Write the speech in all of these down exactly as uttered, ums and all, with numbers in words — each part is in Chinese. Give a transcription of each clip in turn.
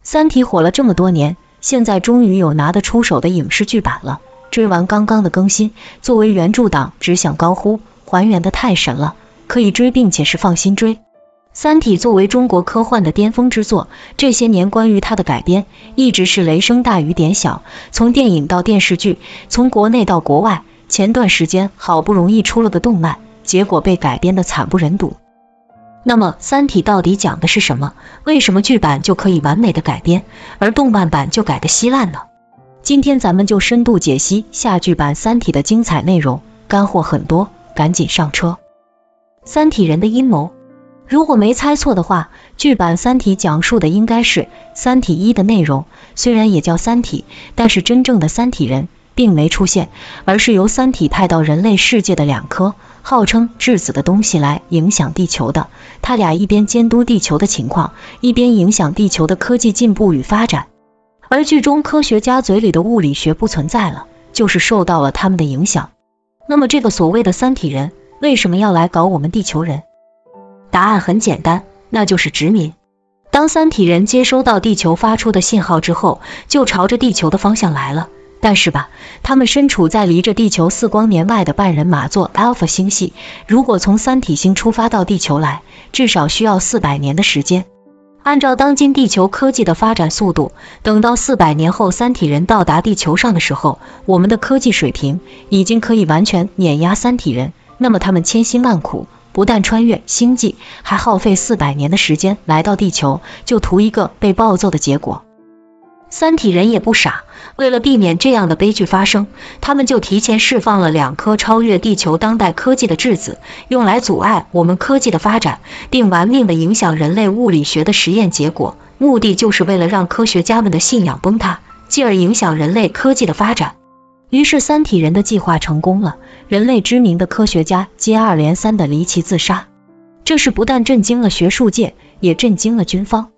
三体火了这么多年，现在终于有拿得出手的影视剧版了。追完刚刚的更新，作为原著党只想高呼还原的太神了，可以追并且是放心追。三体作为中国科幻的巅峰之作，这些年关于它的改编一直是雷声大雨点小，从电影到电视剧，从国内到国外，前段时间好不容易出了个动漫，结果被改编的惨不忍睹。那么三体到底讲的是什么？为什么剧版就可以完美的改编，而动漫版就改得稀烂呢？今天咱们就深度解析下剧版三体的精彩内容，干货很多，赶紧上车。三体人的阴谋，如果没猜错的话，剧版三体讲述的应该是三体一的内容，虽然也叫三体，但是真正的三体人并没出现，而是由三体派到人类世界的两颗号称质子的东西来影响地球的，他俩一边监督地球的情况，一边影响地球的科技进步与发展。而剧中科学家嘴里的物理学不存在了，就是受到了他们的影响。那么这个所谓的三体人为什么要来搞我们地球人？答案很简单，那就是殖民。当三体人接收到地球发出的信号之后，就朝着地球的方向来了。但是吧，他们身处在离着地球四光年外的半人马座 Alpha 星系，如果从三体星出发到地球来，至少需要四百年的时间。按照当今地球科技的发展速度，等到四百年后三体人到达地球上的时候，我们的科技水平已经可以完全碾压三体人。那么他们千辛万苦，不但穿越星际，还耗费四百年的时间来到地球，就图一个被暴揍的结果。三体人也不傻，为了避免这样的悲剧发生，他们就提前释放了两颗超越地球当代科技的质子，用来阻碍我们科技的发展，并玩命地影响人类物理学的实验结果，目的就是为了让科学家们的信仰崩塌，继而影响人类科技的发展。于是三体人的计划成功了，人类知名的科学家接二连三地离奇自杀，这是不但震惊了学术界，也震惊了军方。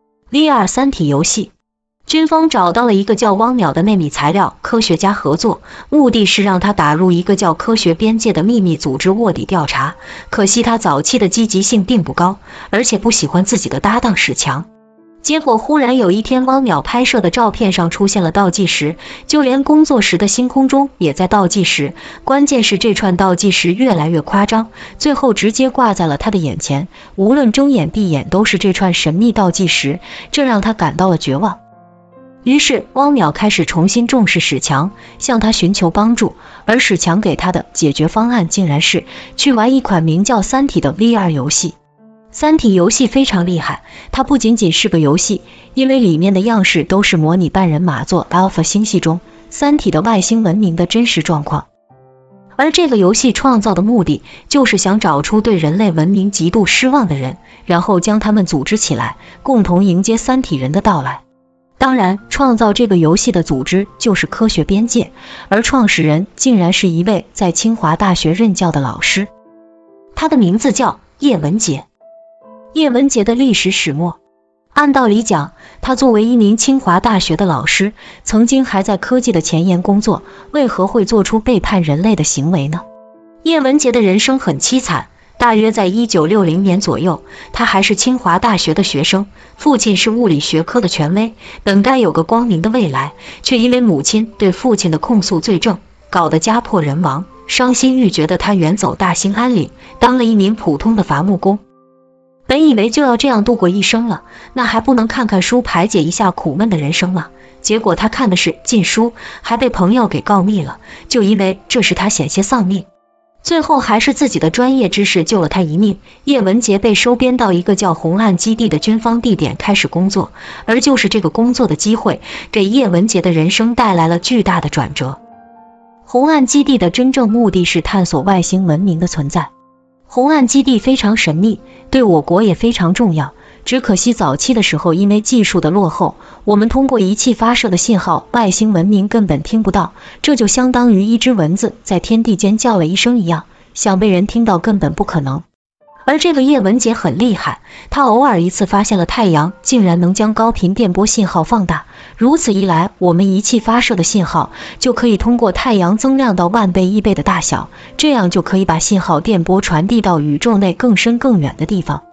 V R 三体游戏，军方找到了一个叫汪淼的内密材料科学家合作，目的是让他打入一个叫科学边界的秘密组织卧底调查。可惜他早期的积极性并不高，而且不喜欢自己的搭档史强。结果忽然有一天，汪淼拍摄的照片上出现了倒计时，就连工作时的星空中也在倒计时。关键是这串倒计时越来越夸张，最后直接挂在了他的眼前，无论睁眼闭眼都是这串神秘倒计时，这让他感到了绝望。于是汪淼开始重新重视史强，向他寻求帮助，而史强给他的解决方案竟然是去玩一款名叫三体的 V R 游戏。三体游戏非常厉害，它不仅仅是个游戏，因为里面的样式都是模拟半人马座 Alpha 星系中三体的外星文明的真实状况。而这个游戏创造的目的，就是想找出对人类文明极度失望的人，然后将他们组织起来，共同迎接三体人的到来。当然，创造这个游戏的组织就是科学边界，而创始人竟然是一位在清华大学任教的老师，他的名字叫叶文洁。叶文洁的历史始末，按道理讲，他作为一名清华大学的老师，曾经还在科技的前沿工作，为何会做出背叛人类的行为呢？叶文洁的人生很凄惨，大约在一九六零年左右，他还是清华大学的学生，父亲是物理学科的权威，本该有个光明的未来，却因为母亲对父亲的控诉罪证，搞得家破人亡。伤心欲绝的他远走大兴安岭，当了一名普通的伐木工。本以为就要这样度过一生了，那还不能看看书排解一下苦闷的人生吗？结果他看的是禁书，还被朋友给告密了，就因为这时他险些丧命。最后还是自己的专业知识救了他一命，叶文洁被收编到一个叫红岸基地的军方地点开始工作，而就是这个工作的机会，给叶文洁的人生带来了巨大的转折。红岸基地的真正目的是探索外星文明的存在。红岸基地非常神秘，对我国也非常重要，只可惜早期的时候因为技术的落后，我们通过仪器发射的信号外星文明根本听不到，这就相当于一只蚊子在天地间叫了一声一样，想被人听到根本不可能。而这个叶文洁很厉害，他偶尔一次发现了太阳竟然能将高频电波信号放大，如此一来，我们仪器发射的信号就可以通过太阳增量到万倍亿倍的大小，这样就可以把信号电波传递到宇宙内更深更远的地方。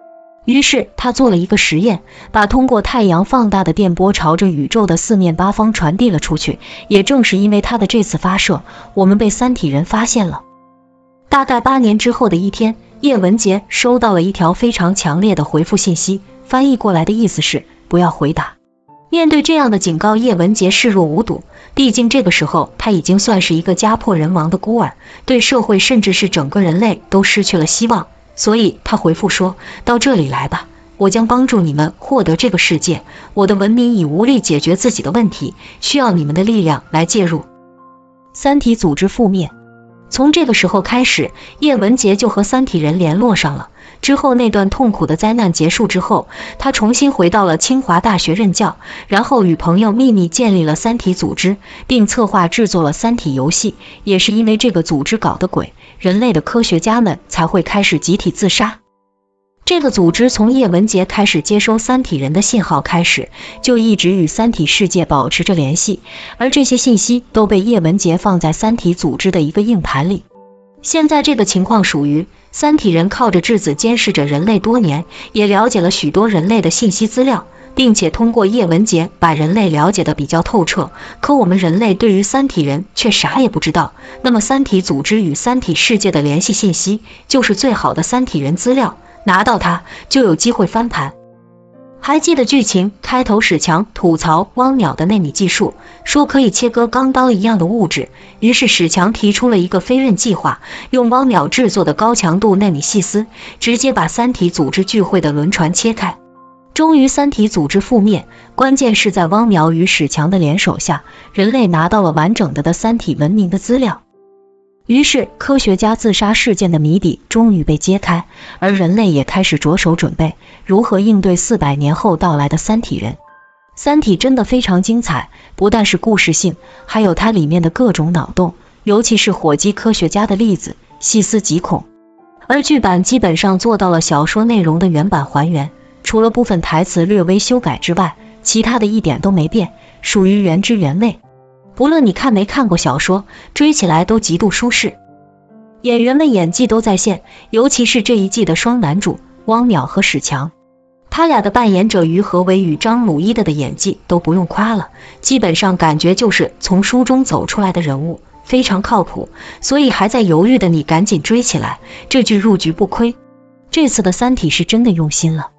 于是他做了一个实验，把通过太阳放大的电波朝着宇宙的四面八方传递了出去。也正是因为他的这次发射，我们被三体人发现了。大概八年之后的一天，叶文洁收到了一条非常强烈的回复信息，翻译过来的意思是不要回答。面对这样的警告，叶文洁视若无睹，毕竟这个时候他已经算是一个家破人亡的孤儿，对社会甚至是整个人类都失去了希望。所以他回复说，到这里来吧，我将帮助你们获得这个世界，我的文明已无力解决自己的问题，需要你们的力量来介入。三体组织覆灭。从这个时候开始，叶文洁就和三体人联络上了。之后那段痛苦的灾难结束之后，他重新回到了清华大学任教，然后与朋友秘密建立了三体组织，并策划制作了三体游戏。也是因为这个组织搞的鬼，人类的科学家们才会开始集体自杀。这个组织从叶文洁开始接收三体人的信号开始，就一直与三体世界保持着联系，而这些信息都被叶文洁放在三体组织的一个硬盘里。现在这个情况属于三体人靠着质子监视着人类多年，也了解了许多人类的信息资料，并且通过叶文洁把人类了解得比较透彻，可我们人类对于三体人却啥也不知道。那么三体组织与三体世界的联系信息就是最好的三体人资料，拿到它就有机会翻盘。还记得剧情开头史强吐槽汪淼的纳米技术，说可以切割钢刀一样的物质，于是史强提出了一个飞刃计划，用汪淼制作的高强度纳米细丝直接把三体组织聚会的轮船切开。终于三体组织覆灭，关键是在汪淼与史强的联手下，人类拿到了完整的的三体文明的资料。于是科学家自杀事件的谜底终于被揭开，而人类也开始着手准备如何应对四百年后到来的三体人。三体真的非常精彩，不但是故事性，还有它里面的各种脑洞，尤其是火鸡科学家的例子，细思极恐。而剧版基本上做到了小说内容的原版还原，除了部分台词略微修改之外，其他的一点都没变，属于原汁原味。不论你看没看过小说，追起来都极度舒适。演员们演技都在线，尤其是这一季的双男主汪淼和史强，他俩的扮演者于和伟与张鲁一的的演技都不用夸了，基本上感觉就是从书中走出来的人物，非常靠谱。所以还在犹豫的你赶紧追起来，这剧入局不亏。这次的三体是真的用心了。